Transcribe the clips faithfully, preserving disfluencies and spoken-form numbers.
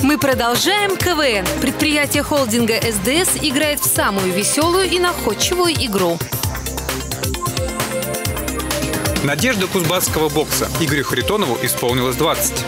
Мы продолжаем КВН. Предприятие холдинга эс дэ эс играет в самую веселую и находчивую игру. Надежда кузбасского бокса. Игорю Харитонову исполнилось двадцать.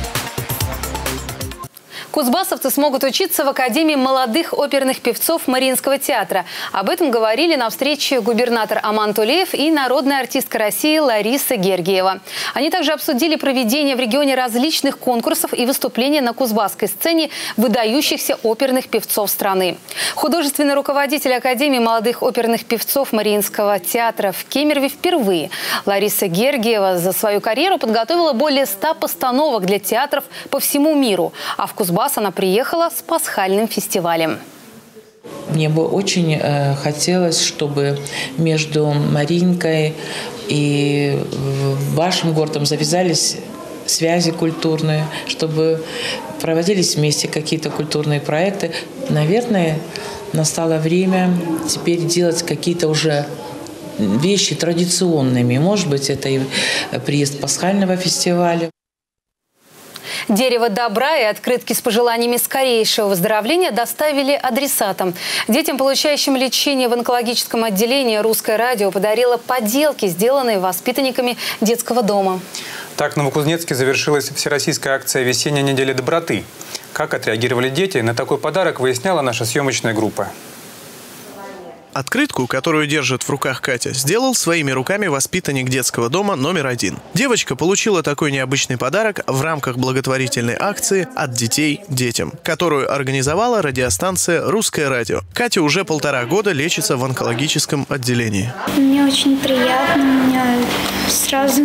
Кузбассовцы смогут учиться в Академии молодых оперных певцов Мариинского театра. Об этом говорили на встрече губернатор Аман Тулеев и народная артистка России Лариса Гергиева. Они также обсудили проведение в регионе различных конкурсов и выступления на кузбасской сцене выдающихся оперных певцов страны. Художественный руководитель Академии молодых оперных певцов Мариинского театра в Кемерове впервые. Лариса Гергиева за свою карьеру подготовила более ста постановок для театров по всему миру, а в Кузбасс она приехала с пасхальным фестивалем. Мне бы очень э, хотелось, чтобы между Маринкой и вашим городом завязались связи культурные, чтобы проводились вместе какие-то культурные проекты. Наверное, настало время теперь делать какие-то уже вещи традиционными. Может быть, это и приезд пасхального фестиваля. Дерево добра и открытки с пожеланиями скорейшего выздоровления доставили адресатам. Детям, получающим лечение в онкологическом отделении, Русское радио подарило поделки, сделанные воспитанниками детского дома. Так в Новокузнецке завершилась всероссийская акция «Весенняя неделя доброты». Как отреагировали дети на такой подарок, выясняла наша съемочная группа. Открытку, которую держит в руках Катя, сделал своими руками воспитанник детского дома номер один. Девочка получила такой необычный подарок в рамках благотворительной акции «От детей детям», которую организовала радиостанция «Русское радио». Катя уже полтора года лечится в онкологическом отделении. Мне очень приятно, у меня сразу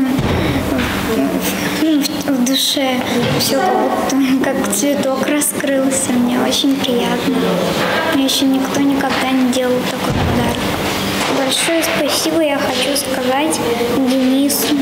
в душе все как будто как цветок раскрылся. Мне очень приятно. Мне еще никто никогда не делал такой подарок. Большое спасибо я хочу сказать Денису.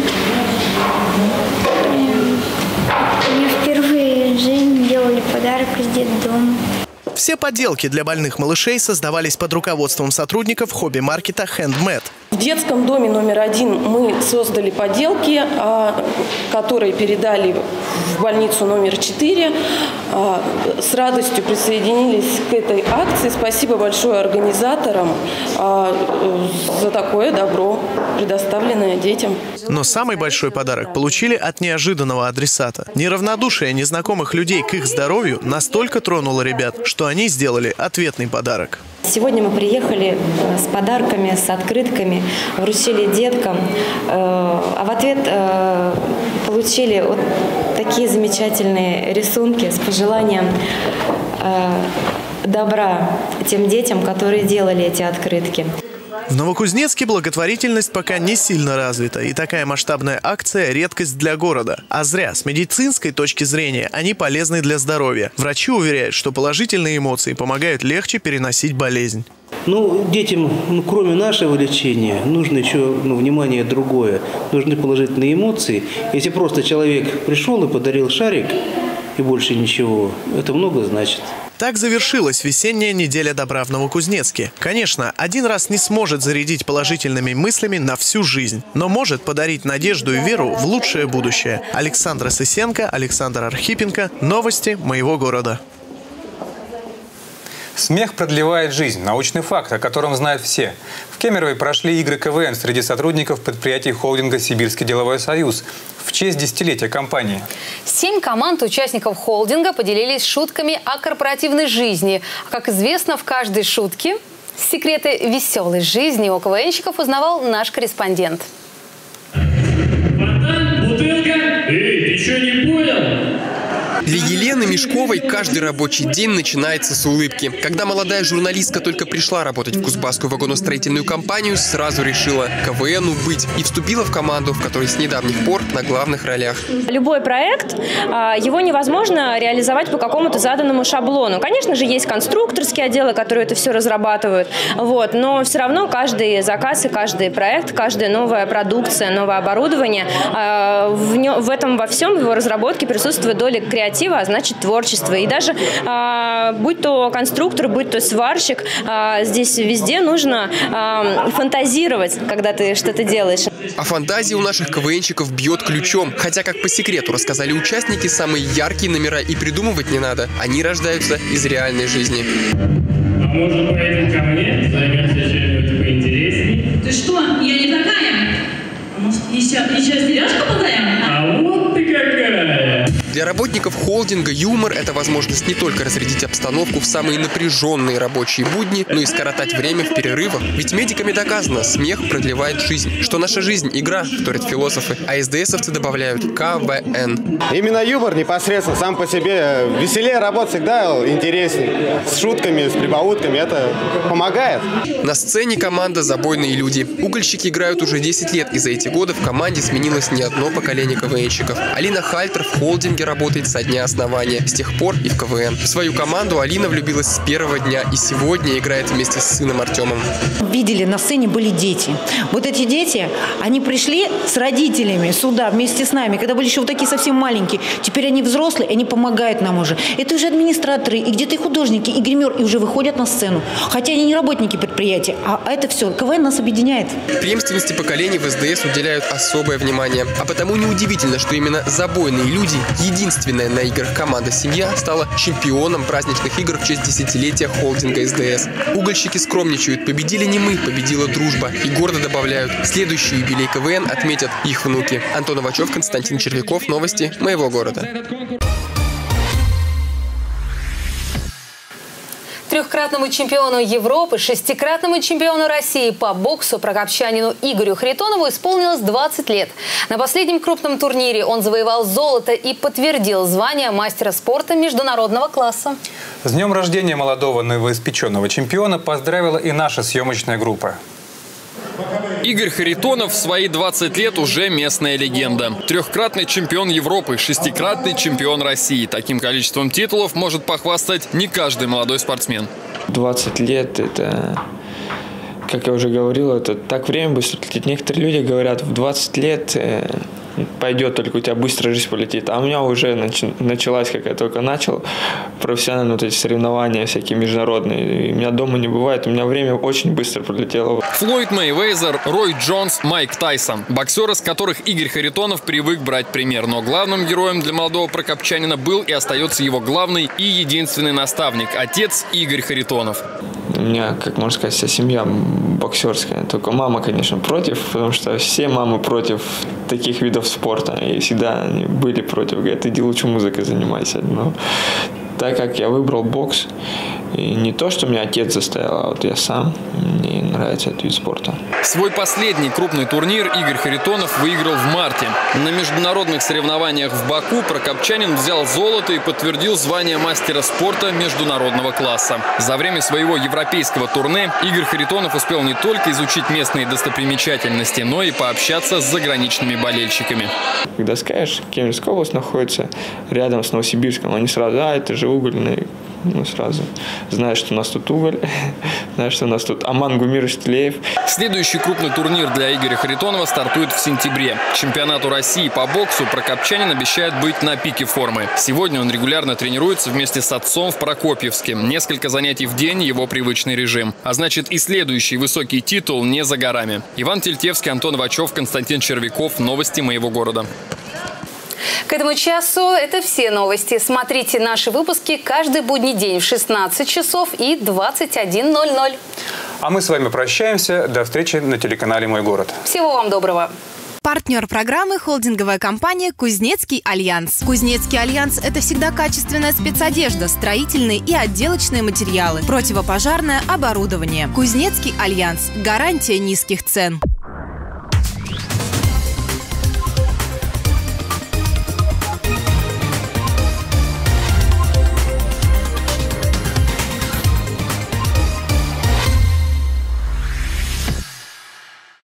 Мне впервые в жизни делали подарок из детдома. Все поделки для больных малышей создавались под руководством сотрудников хобби-маркета «Хэндмэд». В детском доме номер один мы создали поделки, которые передали в больницу номер четыре. С радостью присоединились к этой акции. Спасибо большое организаторам за такое добро, предоставленное детям. Но самый большой подарок получили от неожиданного адресата. Неравнодушие незнакомых людей к их здоровью настолько тронуло ребят, что они сделали ответный подарок. Сегодня мы приехали с подарками, с открытками, вручили деткам, а в ответ получили вот такие замечательные рисунки с пожеланием добра тем детям, которые делали эти открытки. В Новокузнецке благотворительность пока не сильно развита, и такая масштабная акция – редкость для города. А зря, с медицинской точки зрения они полезны для здоровья. Врачи уверяют, что положительные эмоции помогают легче переносить болезнь. Ну, детям, ну, кроме нашего лечения, нужно еще ну, внимание другое. Нужны положительные эмоции. Если просто человек пришел и подарил шарик, и больше ничего, это много значит. Так завершилась весенняя неделя добра в Новокузнецке. Конечно, один раз не сможет зарядить положительными мыслями на всю жизнь, но может подарить надежду и веру в лучшее будущее. Александра Сысенко, Александр Архипенко. Новости моего города. Смех продлевает жизнь. Научный факт, о котором знают все. В Кемерове прошли игры КВН среди сотрудников предприятий холдинга «Сибирский деловой союз» в честь десятилетия компании. Семь команд участников холдинга поделились шутками о корпоративной жизни. Как известно, в каждой шутке секреты веселой жизни у КВНщиков узнавал наш корреспондент. Братан, бутылка? Эй, ты что, не понял? Для Елены Мешковой каждый рабочий день начинается с улыбки. Когда молодая журналистка только пришла работать в Кузбасскую вагоностроительную компанию, сразу решила КВНу быть и вступила в команду, в которой с недавних пор на главных ролях. Любой проект, его невозможно реализовать по какому-то заданному шаблону. Конечно же, есть конструкторские отделы, которые это все разрабатывают, вот, но все равно каждый заказ и каждый проект, каждая новая продукция, новое оборудование, в, нем, в этом во всем, в его разработке присутствует доля креативности. креатива, а значит творчество. И даже а, будь то конструктор, будь то сварщик, а, здесь везде нужно а, фантазировать, когда ты что-то делаешь. А фантазия у наших КВНщиков бьет ключом. Хотя, как по секрету рассказали участники, самые яркие номера и придумывать не надо. Они рождаются из реальной жизни. А может, поедем ко мне? Займемся чем-нибудь поинтересней? Ты что? Я не такая. А может, еще, еще стележку подаем? А вот ты какая! Для работников холдинга юмор – это возможность не только разрядить обстановку в самые напряженные рабочие будни, но и скоротать время в перерывах. Ведь медиками доказано, смех продлевает жизнь. Что наша жизнь – игра, вторят философы, а эсдесовцы добавляют КВН. Именно юмор непосредственно сам по себе веселее работать всегда интереснее. С шутками, с прибаутками это помогает. На сцене команда «Забойные люди». Угольщики играют уже десять лет, и за эти годы в команде сменилось не одно поколение КВНщиков. Алина Хальтер в холдинге работает со дня основания, с тех пор и в КВН. В свою команду Алина влюбилась с первого дня и сегодня играет вместе с сыном Артемом. Видели, на сцене были дети. Вот эти дети, они пришли с родителями сюда вместе с нами, когда были еще вот такие совсем маленькие. Теперь они взрослые, они помогают нам уже. Это уже администраторы, и где-то и художники, и гример, и уже выходят на сцену. Хотя они не работники предприятия, а это все. КВН нас объединяет. Преемственности поколений в СДС уделяют особое внимание. А потому неудивительно, что именно «Забойные люди», единственная на играх команда «Семья», стала чемпионом праздничных игр в честь десятилетия холдинга СДС. Угольщики скромничают. Победили не мы, победила дружба. И гордо добавляют, следующий юбилей КВН отметят их внуки. Антон Новачев, Константин Червяков. Новости моего города. Трехкратному чемпиону Европы, шестикратному чемпиону России по боксу прокопчанину Игорю Харитонову исполнилось двадцать лет. На последнем крупном турнире он завоевал золото и подтвердил звание мастера спорта международного класса. С днем рождения молодого новоиспеченного чемпиона поздравила и наша съемочная группа. Игорь Харитонов в свои двадцать лет уже местная легенда. Трехкратный чемпион Европы, шестикратный чемпион России. Таким количеством титулов может похвастать не каждый молодой спортсмен. двадцать лет – это, как я уже говорил, это так время быстро летит. Некоторые люди говорят, в двадцать лет пойдет, только у тебя быстро жизнь полетит. А у меня уже началась, как я только начал, профессиональные вот эти соревнования всякие международные. И у меня дома не бывает, у меня время очень быстро пролетело. Флойд Мейвезер, Рой Джонс, Майк Тайсон. Боксеры, с которых Игорь Харитонов привык брать пример. Но главным героем для молодого прокопчанина был и остается его главный и единственный наставник – отец Игорь Харитонов. У меня, как можно сказать, вся семья боксерская. Только мама, конечно, против, потому что все мамы против таких видов спорта. И всегда они были против. Говорят, иди лучше музыкой занимайся. Но так как я выбрал бокс, и не то, что меня отец заставил, а вот я сам, мне нравится этот вид спорта. Свой последний крупный турнир Игорь Харитонов выиграл в марте. На международных соревнованиях в Баку прокопчанин взял золото и подтвердил звание мастера спорта международного класса. За время своего европейского турне Игорь Харитонов успел не только изучить местные достопримечательности, но и пообщаться с заграничными болельщиками. Когда скажешь, Кемеровская область находится рядом с Новосибирском, они сразу, а, это же угольный. Ну, сразу знаешь, что у нас тут уголь, знаешь, что у нас тут Аман Гумирович Тлеев. Следующий крупный турнир для Игоря Харитонова стартует в сентябре. Чемпионату России по боксу прокопчанин обещает быть на пике формы. Сегодня он регулярно тренируется вместе с отцом в Прокопьевске. Несколько занятий в день – его привычный режим. А значит, и следующий высокий титул не за горами. Иван Тельтевский, Антон Новачев, Константин Червяков. Новости моего города. К этому часу это все новости. Смотрите наши выпуски каждый будний день в шестнадцать часов и двадцать один ноль ноль. А мы с вами прощаемся. До встречи на телеканале «Мой город». Всего вам доброго. Партнер программы – холдинговая компания «Кузнецкий альянс». «Кузнецкий альянс» – это всегда качественная спецодежда, строительные и отделочные материалы, противопожарное оборудование. «Кузнецкий альянс» – гарантия низких цен.